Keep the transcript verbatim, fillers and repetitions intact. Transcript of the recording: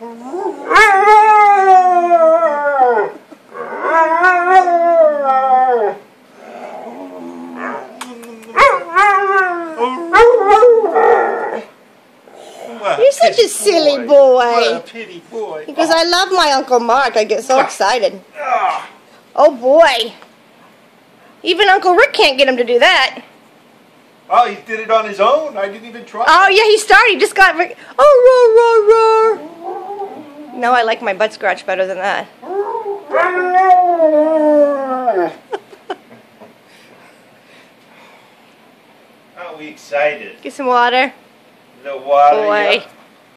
You're such a silly boy. What a pity boy. Because I love my Uncle Mark. I get so excited. Oh boy. Even Uncle Rick can't get him to do that. Oh, he did it on his own. I didn't even try. Oh yeah, he started. He just got Rick. Oh, roar, roar, roar. No, I like my butt scratch better than that. Aren't we excited? Get some water. The water. Boy. Yeah.